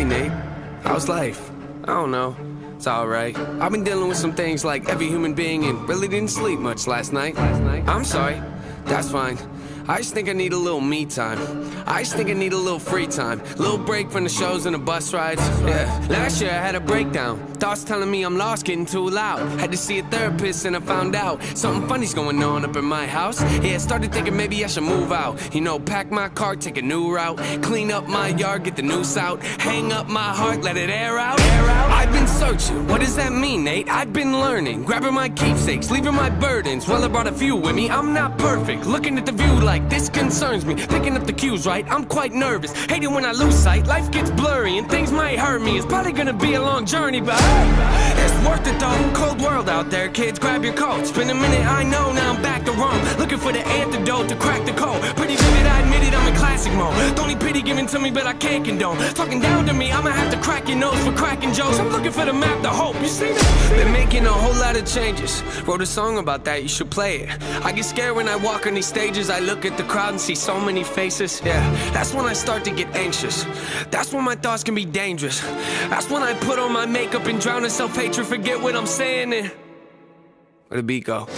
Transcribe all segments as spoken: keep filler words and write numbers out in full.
Nate. How's life? I don't know. It's alright. I've been dealing with some things like every human being and really didn't sleep much last night. Last night. I'm sorry. That's fine. I just think I need a little me time. I just think I need a little free time. Little break from the shows and the bus rides. Yeah. Last year I had a breakdown. Thoughts telling me I'm lost, getting too loud. Had to see a therapist and I found out something funny's going on up in my house. Yeah, started thinking maybe I should move out. You know, pack my car, take a new route. Clean up my yard, get the noose out. Hang up my heart, let it air out. Air out. I've been searching. What does that mean, Nate? I've been learning. Grabbing my keepsakes, leaving my burdens. Well, I brought a few with me. I'm not perfect. Looking at the view like this concerns me. Picking up the cues right, I'm quite nervous. Hating when I lose sight, life gets blurry and things might hurt me. It's probably gonna be a long journey, but hey, it's worth it though. Cold world out there, kids, grab your coats. Been a minute, I know, now I'm back to Rome. Looking for the antidote to crack the code. Pretty vivid, I admit it, I'm in classic mode. The only pity given to me, but I can't condone. Talking down to me, I'ma have to crack your nose for cracking jokes. I'm looking for the map to hope, you see that? Been making a whole lot of changes. Wrote a song about that, you should play it. I get scared when I walk on these stages. I look at the crowd and see so many faces. Yeah, that's when I start to get anxious. That's when my thoughts can be dangerous. That's when I put on my makeup and drown in self-hatred. Forget what I'm saying and where'd the beat go?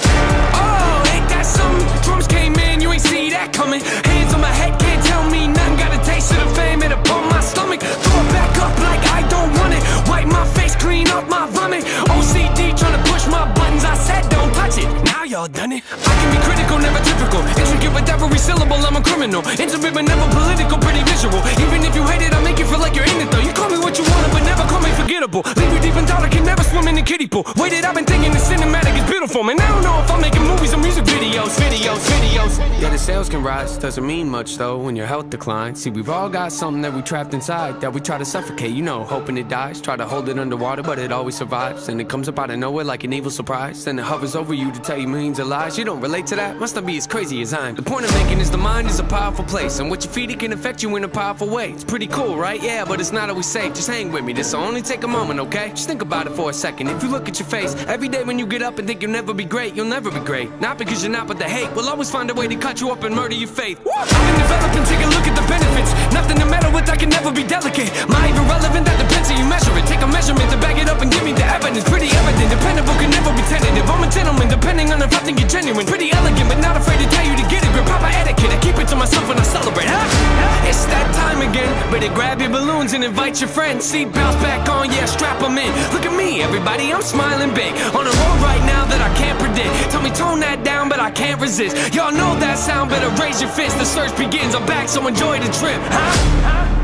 Oh, ain't that something? Drums came in, you ain't see that coming. Hands on my head, can't tell me nothing. Got a taste of the fame, it'll pump my stomach. Throw it back up like I don't want it. Wipe my face, clean up my vomit. O C D trying to push my buttons. I said don't touch it, now y'all done it. I can be critical, never typical. Intricate with every syllable, I'm a criminal. Intimate but never political, pretty visual. Even if you hate it, I make you feel like you're in it though. You call me what you want, but never call me forgettable. Leave you deep in thought, I can never swim in the kiddie pool. Waited, I've been thinking the cinematic is beautiful. Man, I don't know if I'm making movies or music videos, videos, videos. Yeah, the sales can rise, doesn't mean much though when your health declines. See, we've all got something that we trapped inside that we try to suffocate, you know, hoping it dies. Try to hold it underwater, but it always survives. And it comes up out of nowhere like an evil surprise. Then it hovers over you to tell you millions of lies. You don't relate to that? Must not be as crazy as I am. The point I'm making is the mind is a powerful place, and what you feed it can affect you in a powerful way. It's pretty cool, right? Yeah, but it's not always safe. Just hang with me, this'll only take a moment, okay? Just think about it for a second. If you look at your face every day when you get up and think you'll never be great, you'll never be great. Not because you're not, but the hate will always find a way to cut you up and murder your faith. I've been developing, take a look at the benefits. Nothing to meddle with, I can never be delicate. My irrelevant, that depends how you measure it. Take a measurement to back it up and give me the evidence. Pretty evident, dependable, can never be tentative. I'm a gentleman, depending on if I think you're genuine. Pretty elegant, but not afraid to tell you to get a grip. Proper etiquette, I keep it to myself when I celebrate, huh? It's that time again. Better grab your balloons and invite your friends. Seat belts back on, yeah, strap them in. Look at me, everybody, I'm smiling big. On a road right now that I can't predict. Tell me tone that down, but I can't resist. Y'all know that sound, better raise your fist. The search begins, I'm back, so enjoy the trip, huh? huh?